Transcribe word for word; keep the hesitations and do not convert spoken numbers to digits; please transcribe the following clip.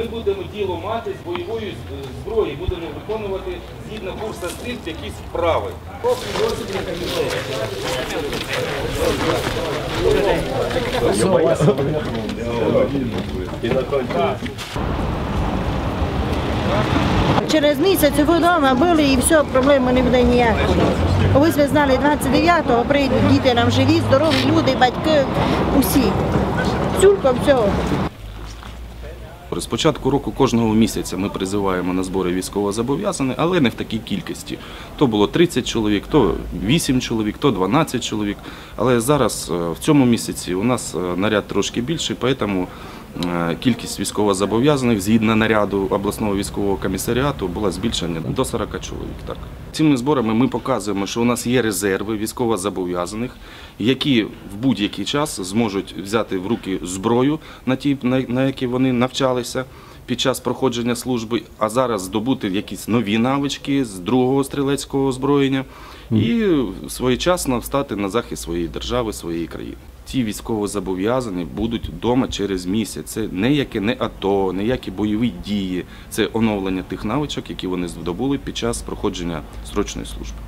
будемо діло мати з бойовою зброєю, будемо виконувати згідно курсу стрільців якісь вправи. Через місяць вдома були і все, проблеми не буде ніякої. Ось ви знали, двадцять дев'ятого прийдуть діти нам живі, здорові люди, батьки, усі. Цілком всього. З початку року кожного місяця ми призиваємо на збори військовозобов'язаних, але не в такій кількості. То було тридцять чоловік, то вісім чоловік, то дванадцять чоловік. Але зараз в цьому місяці у нас наряд трошки більший, тому кількість військовозобов'язаних згідно наряду обласного військового комісаріату була збільшена до сорока чоловік. Так. Цими зборами ми показуємо, що у нас є резерви військовозобов'язаних, які в будь-який час зможуть взяти в руки зброю, на ті, на, на які вони навчалися під час проходження служби, а зараз здобути якісь нові навички з другого стрілецького озброєння і своєчасно встати на захист своєї держави, своєї країни. Ті військовозобов'язані будуть вдома через місяць. Це ніяке не АТО, ніякі бойові дії. Це оновлення тих навичок, які вони здобули під час проходження срочної служби.